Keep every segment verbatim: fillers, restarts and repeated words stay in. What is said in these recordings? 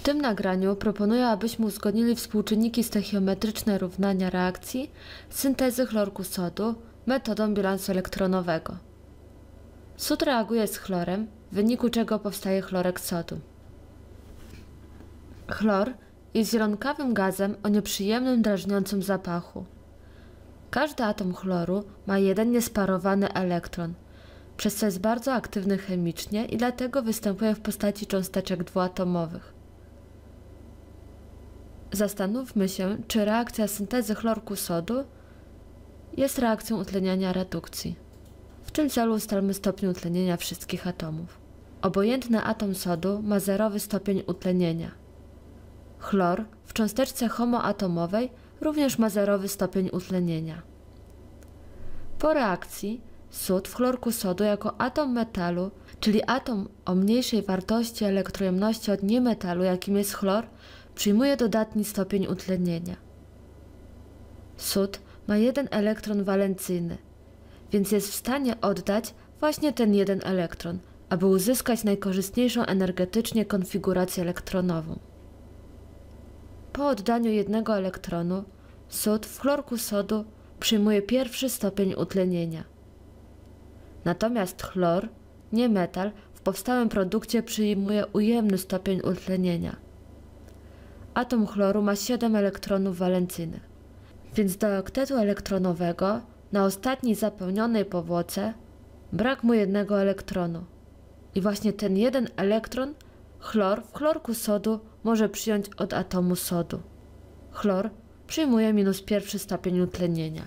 tym nagraniu proponuję, abyśmy uzgodnili współczynniki stoichiometryczne równania reakcji syntezy chlorku sodu metodą bilansu elektronowego. Sód reaguje z chlorem, w wyniku czego powstaje chlorek sodu. Chlor jest zielonkawym gazem o nieprzyjemnym, drażniącym zapachu. Każdy atom chloru ma jeden niesparowany elektron, przez co jest bardzo aktywny chemicznie i dlatego występuje w postaci cząsteczek dwuatomowych. Zastanówmy się, czy reakcja syntezy chlorku sodu jest reakcją utleniania redukcji. W tym celu ustalmy stopień utlenienia wszystkich atomów. Obojętny atom sodu ma zerowy stopień utlenienia. Chlor w cząsteczce homoatomowej również ma zerowy stopień utlenienia. Po reakcji sód w chlorku sodu jako atom metalu, czyli atom o mniejszej wartości elektrojemności od niemetalu, jakim jest chlor, przyjmuje dodatni stopień utlenienia. Sód ma jeden elektron walencyjny, więc jest w stanie oddać właśnie ten jeden elektron, aby uzyskać najkorzystniejszą energetycznie konfigurację elektronową. Po oddaniu jednego elektronu sód w chlorku sodu przyjmuje pierwszy stopień utlenienia. Natomiast chlor, nie metal, w powstałym produkcie przyjmuje ujemny stopień utlenienia. Atom chloru ma siedem elektronów walencyjnych, więc do oktetu elektronowego na ostatniej zapełnionej powłoce brak mu jednego elektronu. I właśnie ten jeden elektron chlor w chlorku sodu może przyjąć od atomu sodu. Chlor przyjmuje minus pierwszy stopień utlenienia.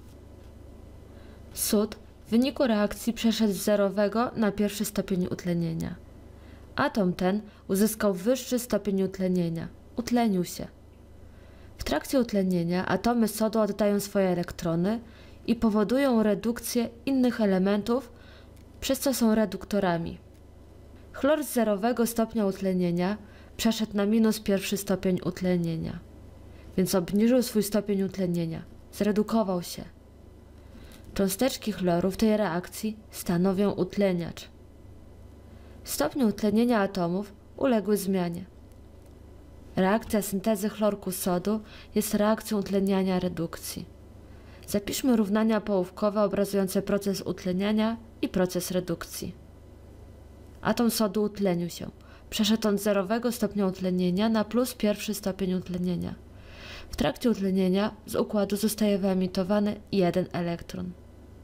Sód w wyniku reakcji przeszedł z zerowego na pierwszy stopień utlenienia. Atom ten uzyskał wyższy stopień utlenienia. Utlenił się. W trakcie utlenienia atomy sodu oddają swoje elektrony i powodują redukcję innych elementów, przez co są reduktorami. Chlor z zerowego stopnia utlenienia przeszedł na minus pierwszy stopień utlenienia, więc obniżył swój stopień utlenienia, zredukował się. Cząsteczki chloru w tej reakcji stanowią utleniacz. Stopnie utlenienia atomów uległy zmianie. Reakcja syntezy chlorku sodu jest reakcją utleniania redukcji. Zapiszmy równania połówkowe obrazujące proces utleniania i proces redukcji. Atom sodu utlenił się. Przeszedł on z zerowego stopnia utlenienia na plus pierwszy stopień utlenienia. W trakcie utlenienia z układu zostaje wyemitowany jeden elektron.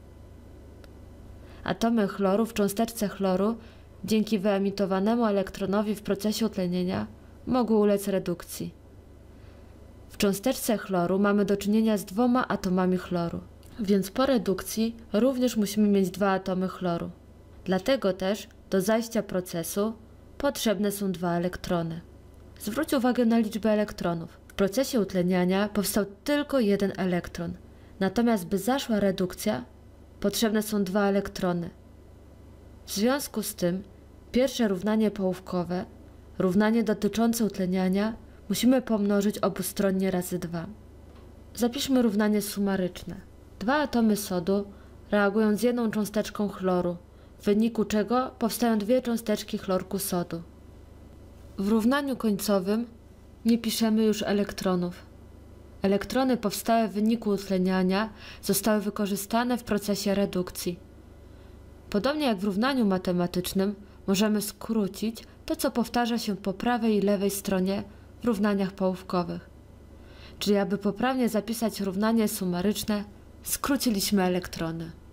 Atomy chloru w cząsteczce chloru dzięki wyemitowanemu elektronowi w procesie utlenienia mogły ulec redukcji. W cząsteczce chloru mamy do czynienia z dwoma atomami chloru, więc po redukcji również musimy mieć dwa atomy chloru. Dlatego też do zajścia procesu potrzebne są dwa elektrony. Zwróć uwagę na liczbę elektronów. W procesie utleniania powstał tylko jeden elektron, natomiast by zaszła redukcja, potrzebne są dwa elektrony. W związku z tym pierwsze równanie połówkowe, równanie dotyczące utleniania, musimy pomnożyć obustronnie razy dwa. Zapiszmy równanie sumaryczne. Dwa atomy sodu reagują z jedną cząsteczką chloru, w wyniku czego powstają dwie cząsteczki chlorku sodu. W równaniu końcowym nie piszemy już elektronów. Elektrony powstałe w wyniku utleniania zostały wykorzystane w procesie redukcji. Podobnie jak w równaniu matematycznym możemy skrócić to, co powtarza się po prawej i lewej stronie w równaniach połówkowych. Czyli aby poprawnie zapisać równanie sumaryczne, skróciliśmy elektrony.